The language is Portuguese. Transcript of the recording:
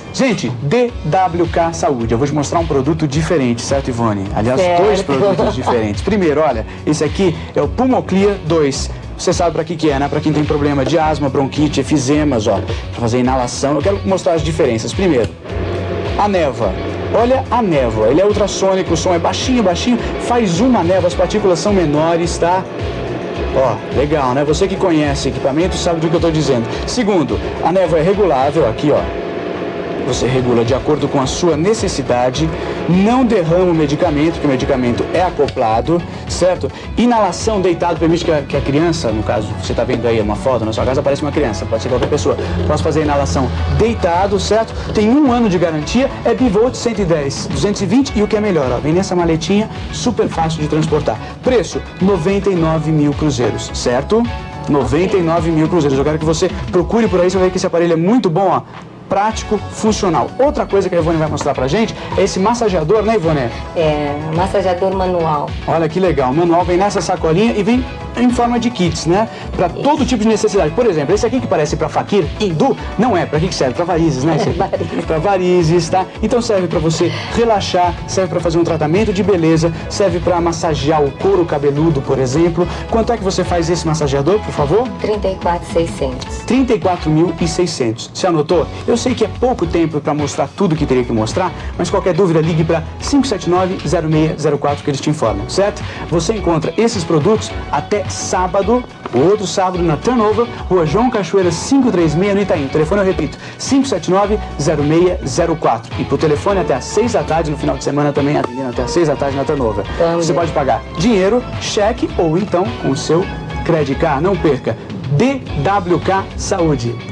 Gente, DWK Saúde, eu vou te mostrar um produto diferente, certo, Ivone? Aliás, dois produtos diferentes. Primeiro, olha, esse aqui é o Pulmoclear 2. Você sabe para que é, né? Para quem tem problema de asma, bronquite, efizemas, ó, para fazer inalação. Eu quero mostrar as diferenças. Primeiro, a névoa. Olha a névoa, ele é ultrassônico, o som é baixinho, baixinho, faz uma névoa, as partículas são menores, tá? Ó, legal, né? Você que conhece equipamento sabe do que eu estou dizendo. Segundo, a névoa é regulável, aqui, ó. Você regula de acordo com a sua necessidade, não derrama o medicamento, que o medicamento é acoplado, certo? Inalação deitado permite que a criança, no caso, você está vendo aí uma foto, na sua casa aparece uma criança, pode ser qualquer pessoa, posso fazer a inalação deitado, certo? Tem 1 ano de garantia, é bivolt 110, 220 e o que é melhor, ó, vem nessa maletinha, super fácil de transportar. Preço, 99 mil cruzeiros, certo? 99 mil cruzeiros. Eu quero que você procure por aí, você vai ver que esse aparelho é muito bom, ó. Prático, funcional. Outra coisa que a Ivone vai mostrar pra gente é esse massageador, né, Ivone? É, massageador manual. Olha que legal, o manual vem nessa sacolinha e vem em forma de kits, né? Para todo tipo de necessidade. Por exemplo, esse aqui que parece para faquir, hindu, não é. Para que serve? Para varizes, né? Para varizes, tá? Então serve para você relaxar, serve para fazer um tratamento de beleza, serve para massagear o couro cabeludo, por exemplo. Quanto é que você faz esse massageador, por favor? 34.600. 34.600. Você anotou? Eu sei que é pouco tempo para mostrar tudo que teria que mostrar, mas qualquer dúvida ligue para 579-0604 que eles te informam, certo? Você encontra esses produtos até sábado, o outro sábado na Turnover, Rua João Cachoeira 536 no Itaim. O telefone eu repito, 579-0604. E por telefone até às 6 da tarde, no final de semana também atendendo até às 6 da tarde na Turnover. Você pode pagar dinheiro, cheque ou então com o seu Credit Card. Não perca, DWK Saúde.